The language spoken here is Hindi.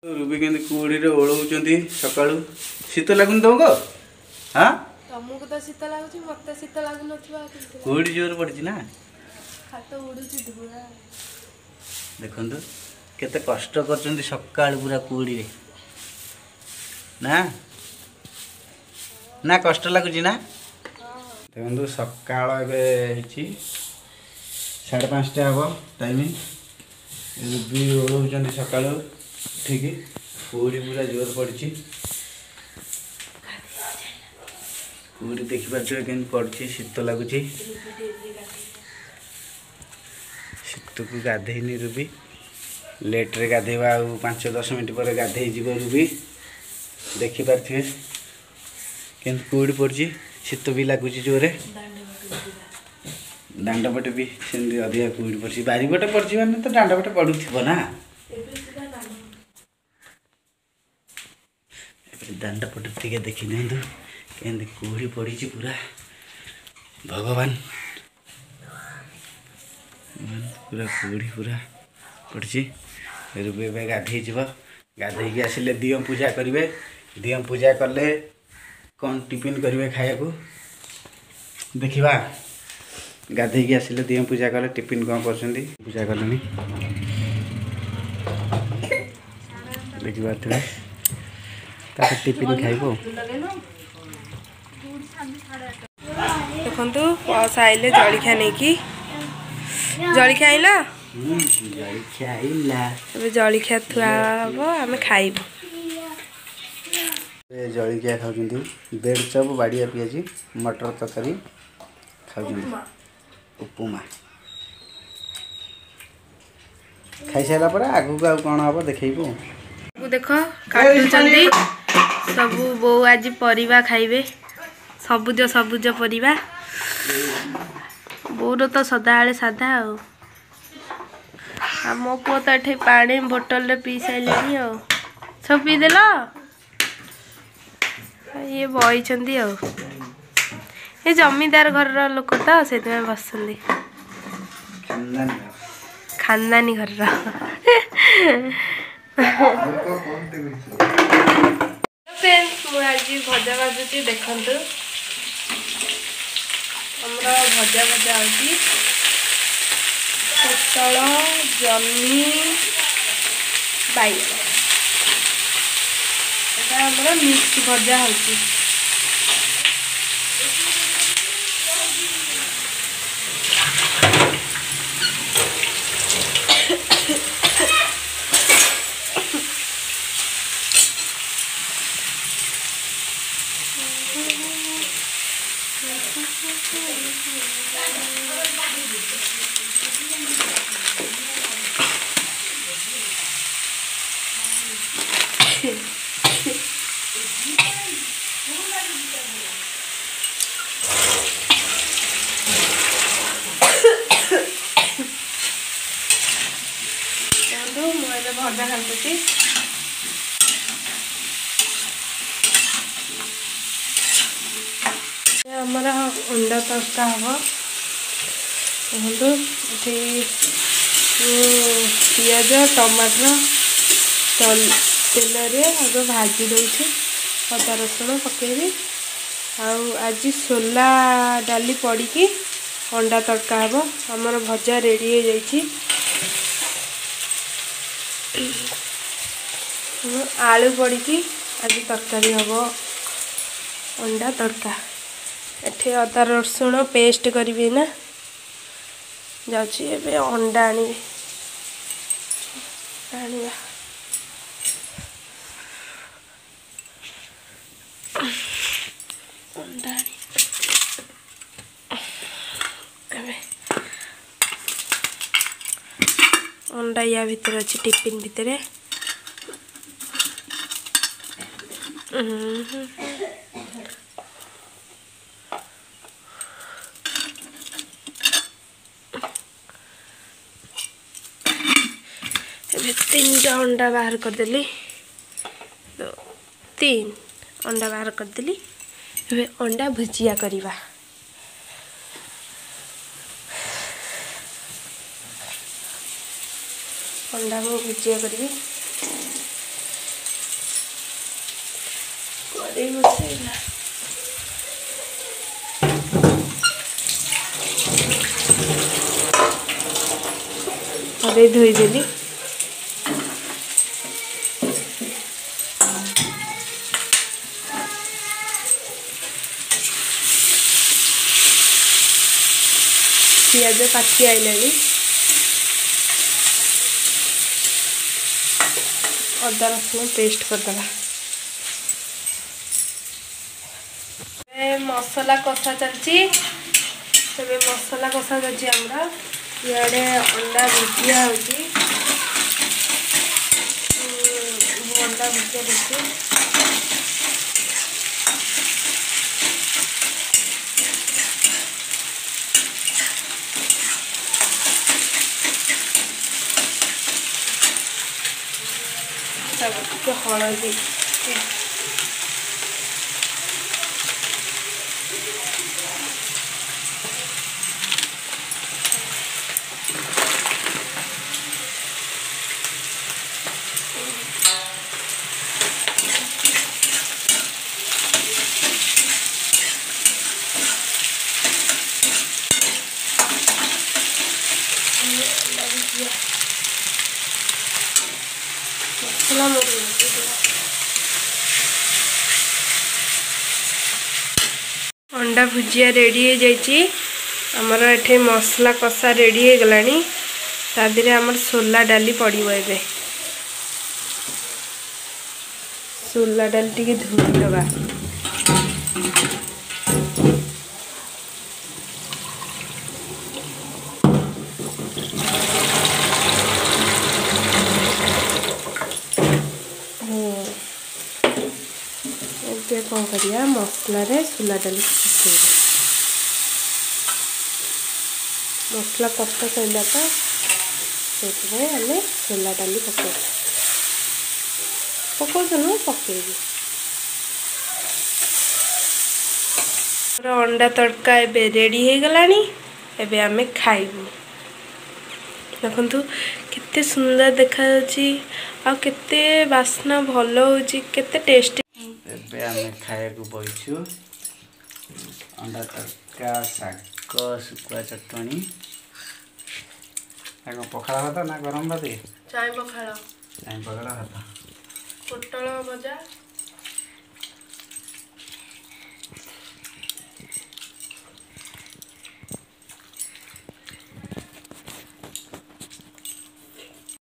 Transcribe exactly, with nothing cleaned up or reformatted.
रूबी के कुड़ी ओढ़ाऊँ सका शीत लगुन तुमको हाँ तुमको तो शीत लगुच मत शीत लगुन कुड़ी जोर पड़ी ना हाथ उड़ू धुआ देखु केते कष्ट कर सका पूरा कुड़ी ना ना कष्ट लगुच ना देखो सका साढ़े पाँचटा हम टाइम रूबी ओढ़ाऊँ सका ठीक कुड़ी पूरा जोर पड़ी कुड़ी देखी पारे के पड़ी शीत लगुच शीत को गाधेनी रूबी लेट्रे गाधेवा पाँच दस मिनट पर गाधे रूबी देखी पारे के कुड़ी पड़ी शीत भी लगुच जोरे दांड पटे भी सेमती अधिका कुड़ी पड़ी बारीपटे पड़ी मैंने तो दांड पटे पड़ू ना दांड पटे टे देखी नि के कुड़ी पड़ी पूरा भगवान पूरा कुड़ी पूरा पड़ी रूबी गाधे गाधे आसिले दियम पूजा करेंगे दियम पूजा कले कौन टिफिन करेंगे खाया को देखा गाधे आसिले दियम पूजा कले टिफिन कौन कर पूजा कले देखिए टिफिन खाइब देखु बस आइले जलिखा नहीं कि जलिखा आइला जलिखा थुआ हम आम खाइब जलिखिया खाऊँ ब्रेड चप बाड़िया पियाजी मटर तरकारी खाऊँ उपमा खाई सारा पर आगू को कौन हम देखू देख काटुचंदी सबू बो आज परिवा खाइबे सबुज सबुज परिवा बोर तो सदाबले साधा आ मो पुओ तो ये पानी बोतल पी सारे सब पीदेल ये बही ये जमीदार घर लोक तो से बस खानदानी घर आज भजा भाजुची देखु हमरा भजा भजा होती पोटल जन्नी बैगन एटा हमरा मिक्स भजा होती भजा खाती आमर अंडा तड़का हम देखो ये पियाज टमाटर तेल आग भाजी दूसरी अदा रसुण पकेबी आज सोला डाली पड़ी अंडा तड़का हम आमर भजा रेडी हो जाइए आलू पड़ी आज तरकारी हम अंडा तड़का एठे अदा रसुण पेस्ट करी ना जाऊँगी एबे अंडा आनी आनिबा अंडा आनी एबे अंडा या भीतर अच्छी टिफिन भीतर तीन टा अंडा बाहर करदेली तो तीन अंडा बाहर करदेली अंडा भुजिया करवा अंडा मु भुजिया करी कड़े बसैला कड़े धोईदेली पियाज पाची आईला अदा रसुण पेस्ट करदेला मसला कषा चलची तबे मसला कषा चलची हमरा इे अंडा भुजिया होची अंडा भुजिया होची सबके हलदी अंडा भुजिया रेडी हो जाइए आमर एठे मसला कषा रेडी हो गलानी तादरे आमर सोला डाली पड़िबो एबे सोला डाली टिके धोई दबा कौन करिया मसला रे सोला डाली पकेबा मसला कषा सैला तो से आम सोला डाली पकेबा पकाउनु पकेबी अंडा तड़का एबे रेडी हो गलानी एबे आमे खाइबू देखंतु केते सुंदर देखा जाउची आ केते वासना भलो होची केते टेस्टी एबे आमे खाए को बइछु अंडा तड़का साग सुकुआ चटनी आगो पखाड़ा भात ना गरम भात चाय पखाड़ा चाय पखाड़ा भात पोटल भजा